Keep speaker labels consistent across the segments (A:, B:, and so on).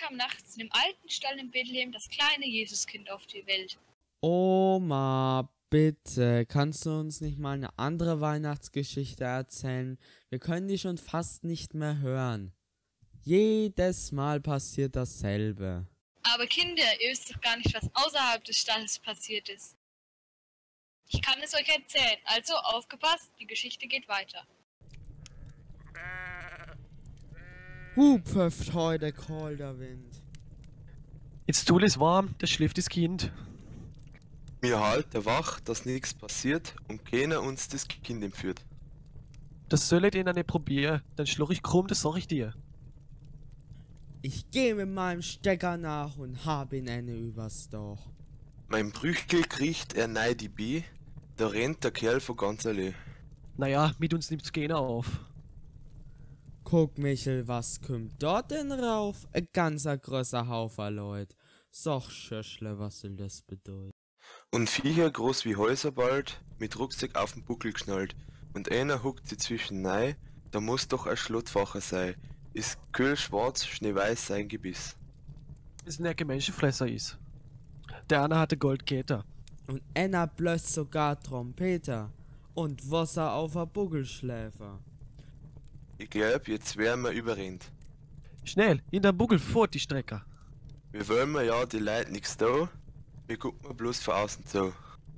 A: kam nachts in dem alten Stall in Bethlehem das kleine Jesuskind auf die Welt.
B: Oma, bitte, kannst du uns nicht mal eine andere Weihnachtsgeschichte erzählen? Wir können die schon fast nicht mehr hören. Jedes Mal passiert dasselbe.
A: Aber Kinder, ihr wisst doch gar nicht, was außerhalb des Stalles passiert ist. Ich kann es euch erzählen, also aufgepasst, die Geschichte geht weiter.
B: Pfefft heute kalter Wind.
C: Jetzt Stuhl ist warm, da schläft das Kind.
D: Wir halten wach, dass nichts passiert und keiner uns das Kind entführt.
C: Das soll ich denen nicht probieren, dann schluch ich krumm, das sag ich dir.
B: Ich geh mit meinem Stecker nach und hab ihn übers Dach.
D: Mein Brüchkel kriecht er nei die B, da rennt der Kerl von ganz allein.
C: Naja, mit uns nimmt's keiner auf.
B: Guck, Michel, was kommt dort denn rauf? Ein ganzer größer Haufen Leut. Sag, Schöschle, was soll das bedeuten?
D: Und Viecher groß wie Häuser bald, mit Rucksack auf den Buckel geschnallt. Und einer huckt sie zwischen nei, da muss doch ein Schlottfacher sein. Ist kühlschwarz, schneeweiß sein Gebiss.
C: Das ein Menschenfresser ist. Der eine hatte Goldketer.
B: Und einer blößt sogar Trompeter. Und Wasser auf a Buckelschläfer.
D: Ich glaub, jetzt werden wir überrennt.
C: Schnell, in der Buckel fort die Strecker.
D: Wir wollen mir ja die Leute nix da, wir gucken bloß von außen zu.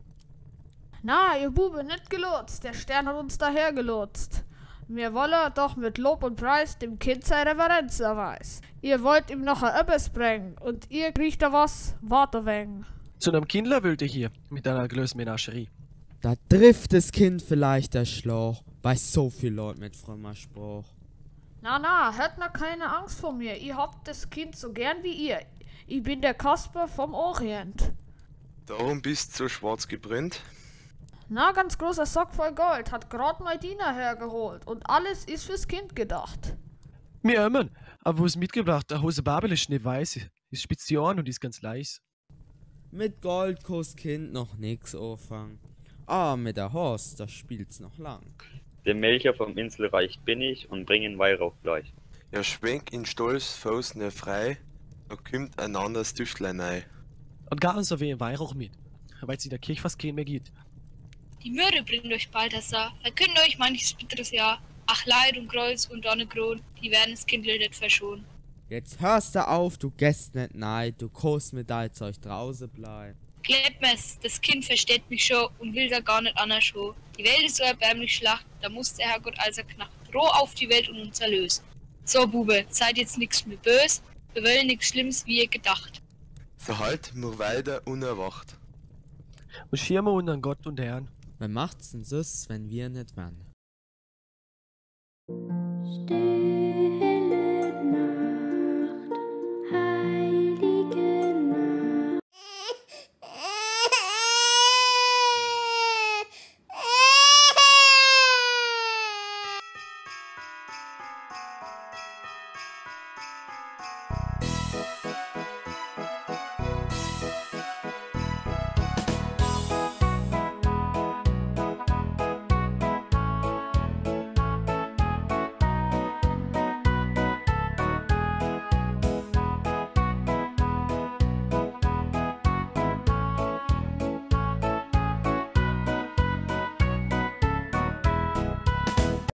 E: Na, ihr Bube, nicht gelotst. Der Stern hat uns daher gelotst. Wir wollen doch mit Lob und Preis dem Kind seine Reverenz erweisen. Ihr wollt ihm noch ein Öppes bringen und ihr kriegt da was, warte wegen.
C: Zu einem Kindler wollte ich hier, mit einer größeren Menagerie.
B: Da trifft das Kind vielleicht der Schlauch, bei so viel Leuten mit frommer Spruch.
E: Na, hört noch keine Angst vor mir. Ich hab das Kind so gern wie ihr. Ich bin der Kasper vom Orient.
D: Darum bist du so schwarz gebrannt.
E: Na, ganz großer Sack voll Gold hat grad mein Diener hergeholt und alles ist fürs Kind gedacht.
C: Mir immer, aber wo ist mitgebracht? Der Hose Babel ist schneeweiß, ist spitz die Ohren und ist ganz leis.
B: Mit Gold kann's Kind noch nix anfangen. Aber mit der Horst, da spielt's noch lang.
F: Der Melcher vom Inselreich bin ich und bringen Weihrauch gleich.
D: Er schwenkt in Stolz Faustner frei, da kommt ein anderes Düftlein rein.
C: Und gar so wie ein Weihrauch mit, weil es in der Kirche fast keinen mehr gibt.
A: Die Myrrhe bringt euch Balthasar, verkünde euch manches bitteres Jahr. Ach, Leid und Kreuz und Donnekron, die werden das Kind nicht verschonen.
B: Jetzt hörst du auf, du gehst nicht nein, du kannst mit dein Zeug draußen bleiben.
A: Glaubt mir's, das Kind versteht mich schon und will da gar nicht anders schon. Die Welt ist so erbärmlich schlacht, da muss der Herrgott also knacht roh auf die Welt und uns erlösen. So, Bube, seid jetzt nix mehr bös, wir wollen nix Schlimmes wie ihr gedacht.
D: So halt nur weiter unerwacht.
C: Und schirme unter Gott und Herrn.
B: Wer macht's denn süß, wenn wir nicht wären?